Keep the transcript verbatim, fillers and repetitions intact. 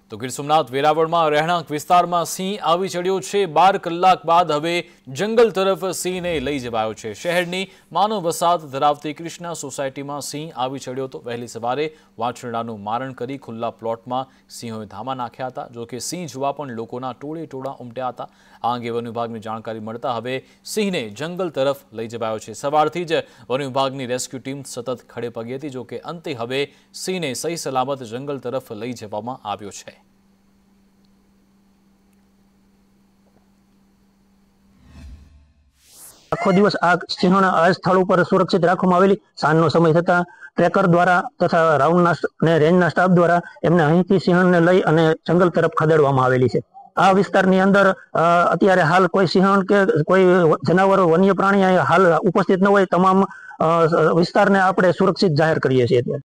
તો ગીર સોમનાથ વેરાવળમાં રહેણાંક વિસ્તારમાં સિંહ આવી ચડ્યો છે। બાર કલાક બાદ હવે જંગલ તરફ સિંહને લઈ જવાયો છે। શહેરની માનવ વસાહત ધરાવતી કૃષ્ણા સોસાયટીમાં સિંહ આવી ચડ્યો હતો। વહેલી સવારે વાછરડાનું મારણ કરી ખુલ્લા પ્લોટમાં સિંહોએ ધામા નાખ્યા હતા। જો કે સિંહ જોવા પણ લોકોના ટોળે ટોળા ઉમટ્યા હતા। આ અંગે વન વિભાગની જાણકારી મળતા હવે સિંહને જંગલ તરફ લઈ જવાયો છે। સવારથી જ વન વિભાગની રેસ્ક્યુ ટીમ સતત ખડે પગે હતી। જો કે અંતે હવે સિંહને સહી સલામત જંગલ તરફ લઈ જવામાં આવ્યો છે। આખો દિવસ આ સિંહોને આ સ્થળ ઉપર સુરક્ષિત રાખવામાં આવેલી। સાંજનો સમય થતા ટ્રેકર દ્વારા તથા રાઉન્ડના અને રેન્જના સ્ટાફ દ્વારા એમને અહીંથી સિંહણને લઈ અને જંગલ તરફ ખદેડવામાં આવેલી છે। આ વિસ્તારની અંદર અત્યારે હાલ કોઈ સિંહણ કે કોઈ જનાવરો વન્ય પ્રાણી હાલ ઉપસ્થિત ન હોય। તમામ વિસ્તારને આપણે સુરક્ષિત જાહેર કરીએ છીએ।